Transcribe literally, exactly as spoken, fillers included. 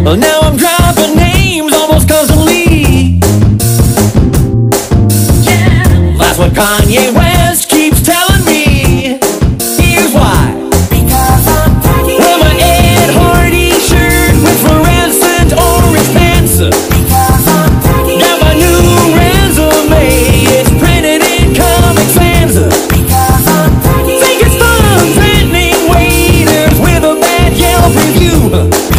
Well, now I'm dropping names almost constantly. Yeah, that's what Kanye West keeps telling me. Here's why. Because I'm tagging. Well, my Ed Hardy shirt with fluorescent orange pants. Because I'm tagging. Got my new resume, it's printed in Comic Sans. Because I'm tagging. Think it's fun threatening waiters with a bad Yelp review.